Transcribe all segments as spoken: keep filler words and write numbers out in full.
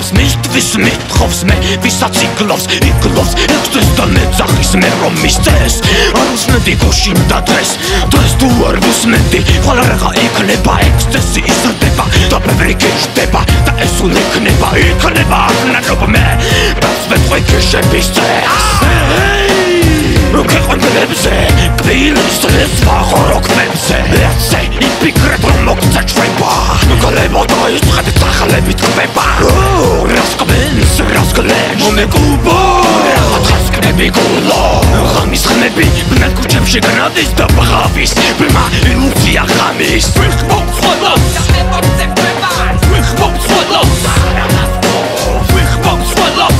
მისთვის მithხოვს მე ვისაც იკლავს იკლავს ექცეს და მეძახის მე რომ მისცეს არ უსმენდი გუშინ და დღეს დღეს თუ არ ვუსმენდი ყველა რაღა იქნება ექცესი იზრდება და ბევრი გეშდება და ეს ულ იქნება იქნება აღნაგობ მე დასვეთყვი ქიშების წეს რო გეყვანებზე კბილის დღეს ვაღორო ქვებზე ეცე იფიქრებ რომ მოგწე ჩვება გალება დაიწყეთ წახალებით კვება რას კვენს რას გლენს მომეკუბო რა თასკნები გულო ღამის ხმები ბნად ქუჩებში გრადის და ბღავის ბრმა ილუზია ღამის ვიხმობ სხვადას ვიხმობ სხვადას ვიხმობ სხვადას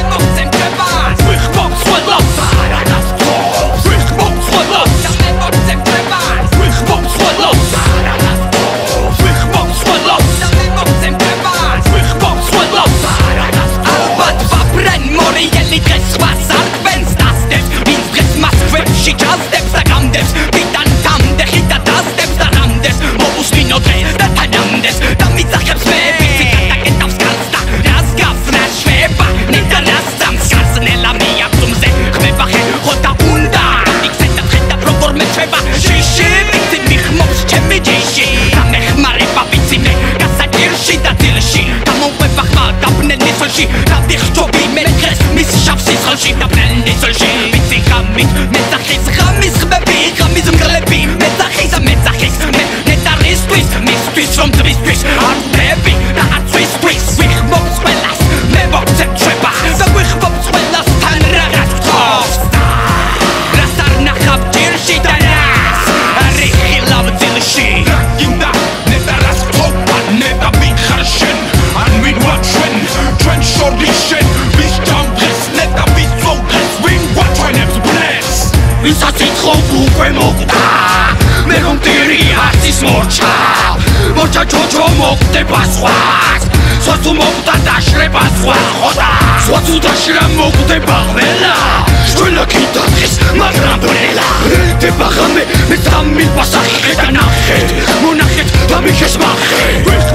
მორჩა ჩოჩო მოგდება სხვას სხვას თუ მოგდა დაშრება სხვას ხოდა სხვას თუ დაშრა მოგდება ყველა შვილა კიდახის მაგრამ ბრელა დება ღამე მე სამი პასახი და ნახეთ მონახეთ და მიხეს მახე